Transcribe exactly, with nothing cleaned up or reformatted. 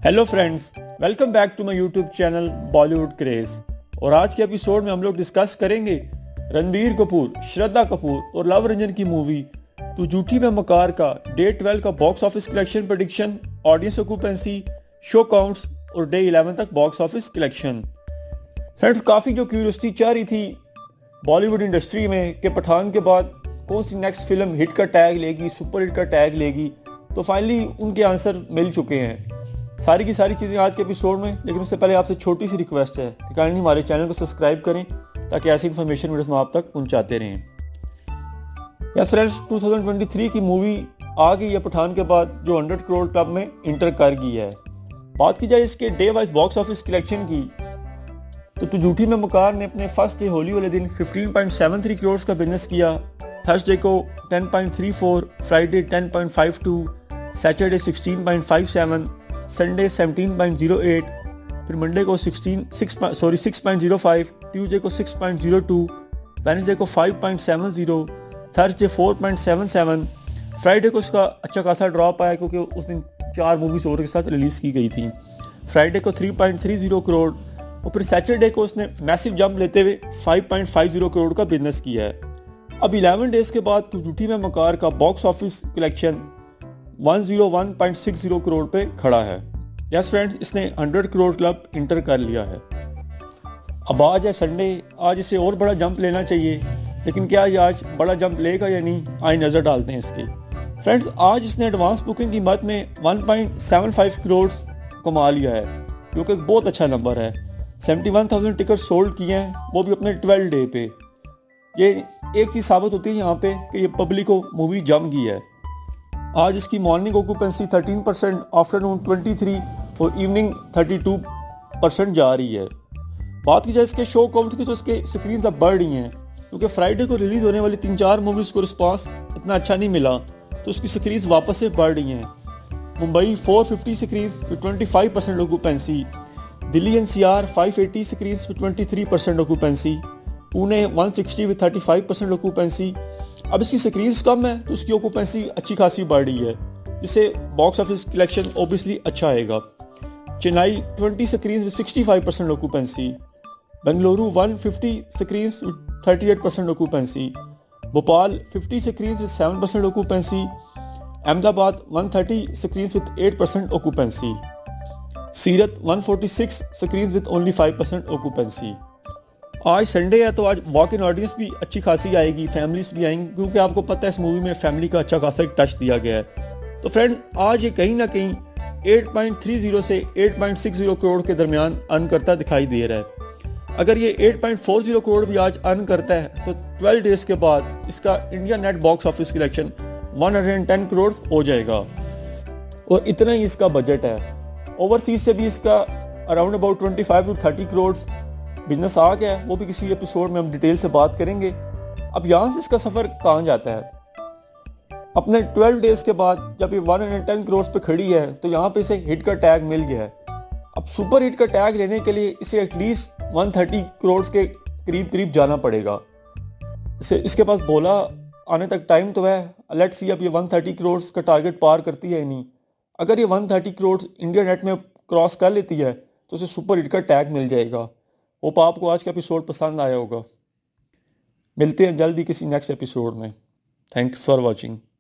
Hello friends, welcome back to my YouTube channel Bollywood craze. और आज के episode में हम लोग डिस्कस करेंगे रणबीर कपूर, श्रद्धा कपूर और लव रंजन की मूवी तू झूठी में मकार का डे ट्वेल्व का box office collection prediction, audience occupancy, show counts और डे इलेवन तक बॉक्स ऑफिस कलेक्शन। फ्रेंड्स, काफ़ी जो क्यूरियोसिटी चाह रही थी बॉलीवुड इंडस्ट्री में कि पठान के बाद कौन सी नेक्स्ट फिल्म हिट का टैग लेगी, सुपर हिट का टैग लेगी, तो फाइनली उनके आंसर मिल चुके हैं। सारी की सारी चीज़ें आज के एपिसोड में, लेकिन उससे पहले आपसे छोटी सी रिक्वेस्ट है कि काइंडली हमारे चैनल को सब्सक्राइब करें ताकि ऐसी इन्फॉर्मेशन वीडियोस हम आप तक पहुंचाते रहें। यस फ्रेंड्स, दो हज़ार तेईस की मूवी आ गई है पठान के बाद, जो हंड्रेड करोड़ क्लब में इंटर कर गई है। बात की जाए इसके day wise box office collection की, तो तू झूठी में मकार ने अपने फर्स्ट डे होली वाले दिन पंद्रह पॉइंट सात तीन करोड़ का बिजनेस किया, थर्सडे को दस पॉइंट तीन चार, फ्राइडे दस पॉइंट पाँच दो, सैटरडे सोलह पॉइंट पाँच सात, संडे सत्रह पॉइंट शून्य आठ, फिर मंडे को सोलह सिक्स सॉरी छह पॉइंट शून्य पाँच, ट्यूसडे को छह पॉइंट शून्य दो, वेडनेसडे को पाँच पॉइंट सात शून्य, थर्सडे चार पॉइंट सात सात, फ्राइडे को उसका अच्छा खासा ड्रॉप आया क्योंकि उस दिन चार मूवीज और के साथ रिलीज़ की गई थी। फ्राइडे को तीन पॉइंट तीन शून्य करोड़ और फिर सैटरडे को उसने मैसिव जंप लेते हुए पाँच पॉइंट पाँच शून्य करोड़ का बिजनेस किया है। अब ग्यारह डेज के बाद तू झूठी में मकार का बॉक्स ऑफिस कलेक्शन एक सौ एक पॉइंट छह शून्य करोड़ पे खड़ा है। यस फ्रेंड्स, इसने सौ करोड़ क्लब इंटर कर लिया है। अब आज है संडे, आज इसे और बड़ा जंप लेना चाहिए, लेकिन क्या ये आज बड़ा जंप लेगा या नहीं, आज नज़र डालते हैं इसकी। फ्रेंड्स, आज इसने एडवांस बुकिंग की मद में एक पॉइंट सात पाँच करोड़ कमा लिया है, जो कि एक बहुत अच्छा नंबर है। इकहत्तर हज़ार टिकट सोल्ड किए हैं, वो भी अपने ट्वेल्व डे पे। ये एक चीज़ साबित होती है यहाँ पे कि ये पब्लिक को मूवी जम गई है। आज इसकी मॉर्निंग ऑक्यूपेंसी तेरह परसेंट, आफ्टरनून तेईस और इवनिंग बत्तीस परसेंट जा रही है। बात की जाए इसके शो काउंट की, तो इसके स्क्रीन अब बढ़ रही हैं क्योंकि फ्राइडे को रिलीज़ होने वाली तीन चार मूवीज़ को रिस्पांस इतना अच्छा नहीं मिला, तो उसकी स्क्रीन वापस से बढ़ रही हैं। मुंबई चार सौ पचास स्क्रीन विद पच्चीस परसेंट ऑक्यूपेंसी, दिल्ली एनसीआर पाँच सौ अस्सी स्क्रीन विद तेईस परसेंट ऑक्यूपेंसी, पुणे एक सौ साठ विद पैंतीस परसेंट ऑक्यूपेंसी। अब इसकी स्क्रीन्स कम है तो उसकी ऑक्यूपेंसी अच्छी खासी बढ़ रही है, जिससे बॉक्स ऑफिस कलेक्शन ओबियसली अच्छा आएगा। चेन्नई बीस स्क्रीन विद पैंसठ परसेंट ऑक्यूपेंसी, बेंगलुरु एक सौ पचास स्क्रीन विद अड़तीस परसेंट ऑक्यूपेंसी, भोपाल पचास स्क्रीन विद सात परसेंट ऑक्यूपेंसी, अहमदाबाद एक सौ तीस स्क्रीन विद आठ परसेंट ऑक्यूपेंसी, सीरत एक सौ छियालीस स्क्रीन विद ओनली पाँच परसेंट ऑक्यूपेंसी। आज संडे है तो आज वॉक इन ऑडियंस भी अच्छी खासी आएगी, फैमिलीज भी आएंगी, क्योंकि आपको पता है इस मूवी में फैमिली का अच्छा खासा एक टच दिया गया है। तो फ्रेंड, आज ये कहीं ना कहीं आठ पॉइंट तीन शून्य से आठ पॉइंट छह शून्य करोड़ के दरमियान अर्न करता दिखाई दे रहा है। अगर ये आठ पॉइंट चार शून्य करोड़ भी आज अर्न करता है तो बारह डेज के बाद इसका India net box office collection एक सौ दस करोड़ हो जाएगा, और इतना ही इसका बजट है। ओवरसीज से भी इसका अराउंड अबाउट पच्चीस टू तीस करोड़ बिजनेस आ गया है, वो भी किसी एपिसोड में हम डिटेल से बात करेंगे। अब यहाँ से इसका सफ़र कहाँ जाता है? अपने बारह डेज के बाद जब ये एक सौ दस करोड़ पे खड़ी है तो यहाँ पे इसे हिट का टैग मिल गया है। अब सुपर हिट का टैग लेने के लिए इसे एटलीस्ट एक सौ तीस करोड़ के करीब करीब जाना पड़ेगा। इसे इसके पास बोला आने तक टाइम तो है। लेट्स सी अब ये एक सौ तीस करोड़ का टारगेट पार करती है या नहीं। अगर ये एक सौ तीस करोड़ इंडिया नेट में क्रॉस कर लेती है तो इसे सुपर हिट का टैग मिल जाएगा। होप आपको आज का एपिसोड पसंद आया होगा। मिलते हैं जल्दी किसी नेक्स्ट एपिसोड में। Thanks for watching.